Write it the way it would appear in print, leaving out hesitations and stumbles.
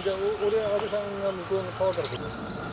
じゃあ俺は安倍さんが向こうの川から来る。